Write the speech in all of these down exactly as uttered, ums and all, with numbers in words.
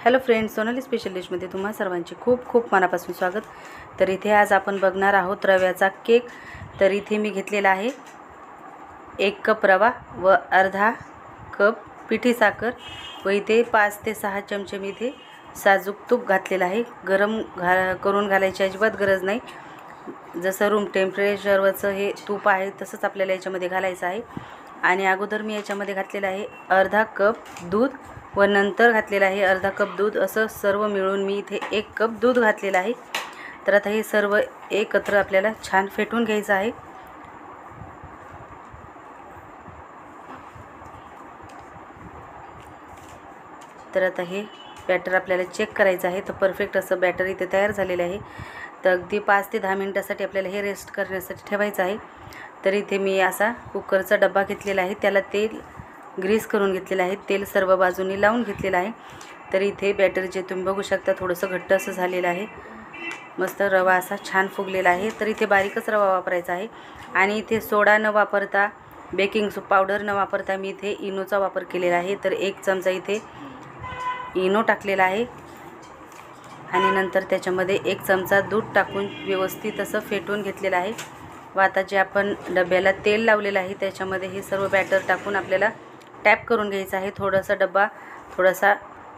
Hello friends, Sonali special डिशमध्ये तुम्हा सर्वांचे खूप खूप मनापासून स्वागत। तर इथे आज आपण बघणार आहोत रव्याचा केक। तर इथे मी घेतलेला आहे एक कप रवा व अर्धा कप पिठी साखर व इथे पाच ते सहा चमचे मी इथे साजूक तूप घातलेलं आहे। गरम घा करून घालायची अजिबात गरज नाही, जसं रूम टेम्परेचरवरचं हे तूप आहे तसंच आपल्याला याच्यामध्ये घालायचं आहे। आणि अगोदर मी याच्यामध्ये घातलेलं आहे अर्धा कप दूध व नंतर घातलेलं आहे अर्धा कप दूध, असं सर्व मिळून मी इथे एक कप दूध घातलेलं आहे। तर आता हे सर्व एकत्र आपल्याला छान फेटून घ्यायचं आहे। तर आता हे बॅटर आपल्याला चेक करायचं आहे। तर परफेक्ट असं बॅटर इथे तयार झालेलं आहे। तर अगदी पाच ते दहा मिनिटासाठी आपल्याला हे रेस्ट करण्यासाठी ठेवायचं आहे। तर इथे मी असा कुकरचा डब्बा घेतलेला आहे, त्याला तेल ग्रीस करून घेतलेलं आहे, तेल सर्व बाजूनी लावून घेतलेलं आहे। तर इथे बॅटर जे तुम्ही बघू शकता थोडंसं घट्ट असं झालेलं आहे, मस्त रवा असा छान फुगलेला आहे। तर इथे बारीकच रवा वापरायचा आहे आणि इथे सोडा न वापरता, बेकिंग पावडर न वापरता मी इथे इनोचा वापर केलेला आहे। तर एक चमचा इथे इनो टाकलेला आहे आणि नंतर त्याच्यामध्ये एक चमचा दूध टाकून व्यवस्थित असं फेटून घेतलेलं आहे। व आता जे आपण डब्याला तेल लावलेलं आहे त्याच्यामध्ये हे सर्व बॅटर टाकून आपल्याला टॅप करून घ्यायचं आहे। थोडासा डब्बा थोडासा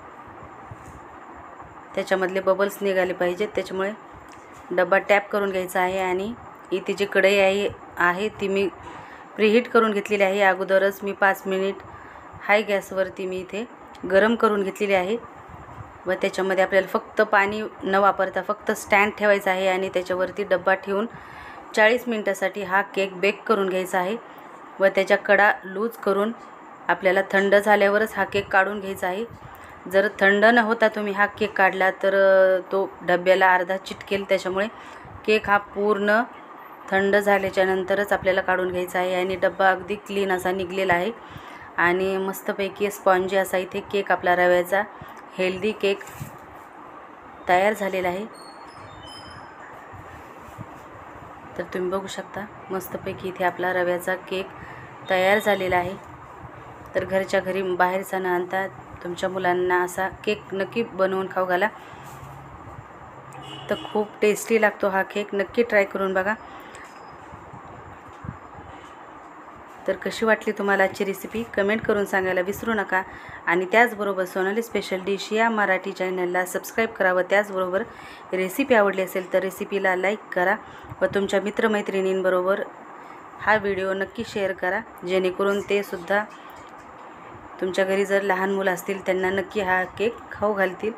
त्याच्यामधले बबल्स निघाले पाहिजेत, त्याच्यामुळे डब्बा टॅप करून घ्यायचा आहे। आणि इथे जी कढई आहे आहे ती मी प्रीहीट करून घेतलेली आहे। अगोदरच मी पाच मिनिट हाय गॅसवरती मी इथे गरम करून घेतलेली आहे व त्याच्यामध्ये आपल्याला फक्त पाणी न वापरता फक्त स्टँड ठेवायचा आहे आणि त्याच्यावरती डब्बा ठेवून चाळीस मिनिटासाठी हा केक बेक करून घ्यायचा आहे। व त्याच्या कडा लूज करून आपल्याला थंड झाल्यावरच हा केक काढून घ्यायचा आहे। जर थंड न होता तुम्ही हा केक काढला तर तो डब्याला अर्धा चिटकेल, त्याच्यामुळे केक हा पूर्ण थंड झाल्याच्या नंतरच आपल्याला काढून घ्यायचा आहे। आणि डब्बा अगदी क्लीन असा निघलेला आहे आणि मस्तपैकी स्पॉन्जी असा इथे केक आपला रव्याचा हेल्दी केक तयार झालेला आहे। तर तुम्ही बघू शकता मस्तपैकी इथे आपला रव्याचा केक तयार झालेला आहे। तर घरच्या घरी बाहेरचा न आणता तुमच्या मुलांना असा केक नक्की बनवून खाऊ घाला, तर खूप टेस्टी लागतो हा केक, नक्की ट्राय करून बघा। तर कशी वाटली तुम्हाला आजची रेसिपी कमेंट करून सांगायला विसरू नका। आणि त्याचबरोबर सोनाली स्पेशल डिश या मराठी चॅनलला सबस्क्राईब करा व त्याचबरोबर रेसिपी आवडली असेल तर रेसिपीला लाईक करा व तुमच्या मित्रमैत्रिणींबरोबर हा व्हिडिओ नक्की शेअर करा, जेणेकरून ते सुद्धा तुमच्या घरी जर लहान मुलं असतील त्यांना नक्की हा केक खाऊ घालतील।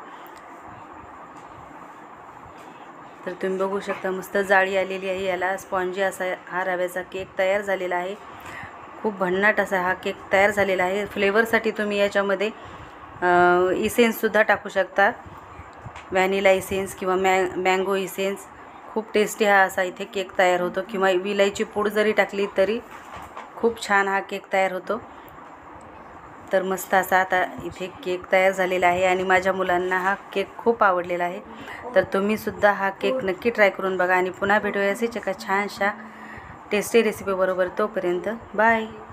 तर तुम्ही बघू शकता मस्त जाळी आलेली आहे, याला स्पॉन्जी असा हा रव्याचा केक तयार झालेला आहे। खूप भन्नाट असा हा केक तयार झालेला आहे। फ्लेवरसाठी तुम्ही याच्यामध्ये इसेन्ससुद्धा टाकू शकता, व्हॅनिला इसेन्स किंवा मॅ मँगो इसेन्स। खूप टेस्टी हा असा इथे केक तयार होतो, किंवा विलायची पूड जरी टाकली तरी खूप छान हा केक तयार होतो। तर मस्त असा आता इथे केक तयार झालेला आहे आणि माझ्या मुलांना हा केक खूप आवडलेला आहे। तर तुम्हीसुद्धा हा केक नक्की ट्राय करून बघा आणि पुन्हा भेटूया असेच एका छानशा टेस्टी रेसिपीबरोबर। तोपर्यंत बाय।